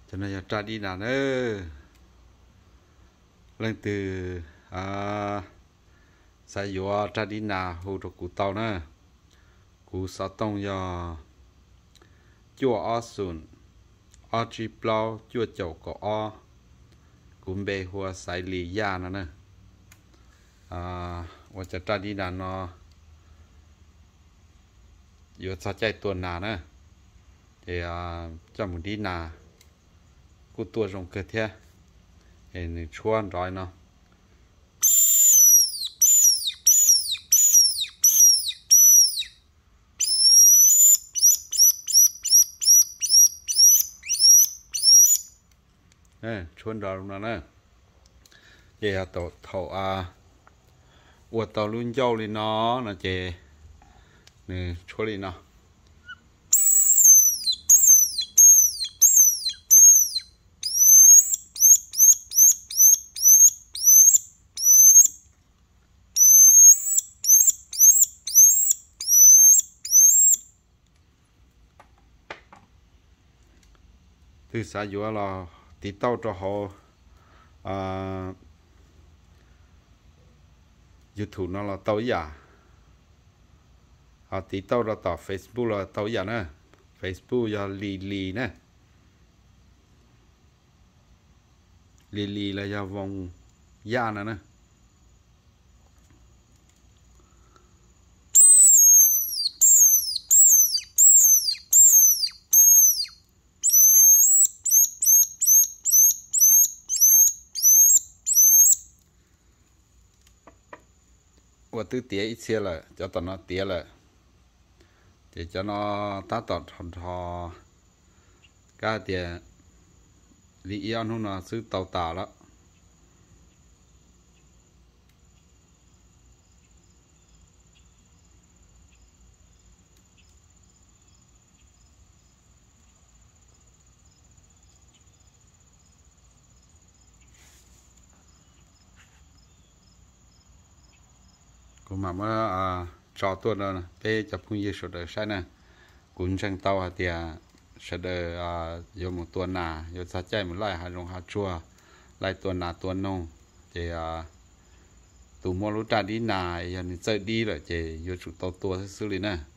cho nên ra đi nào nữa lên từ sai dùa ra đi nào hồ đồ cụ tàu nữa cụ sao tông do chùa ở sùn ở chỉ plau chùa chậu có ở cũng bề hoa sai lì ya nữaว่าจะra đi nào nóอยู่sao chạy tuần nào nữa thì cho một đi nào cụ tua trong cơ thể thì chuan rồi nó chuan rồi nó nè vậy tổ thầu uột tàu luôn dâu lên nó là chè nè chuan lên nó từ xã dùa là tí tàu cho họ YouTube nó là tàu giả tí tàu là tàu Facebook là tàu giả nè Facebook là lì nè lì là do vòng giả nè và tư tía ít xe là cho tao nó tía là để cho nó ta tọt thò cái tiền lý yêu nó là sư tàu tà đó cũng mà cho tôi đó bé chụp cũng như số đời sai nè cũng sang tàu hả thì số đời vô một tuần nà vô sát chạy một lại hai rong hai chua lại tuần nà tuần nông thì tụ mua lúa trà đi nà giờ chơi đi rồi thì vô chủ tàu tua xử lý nè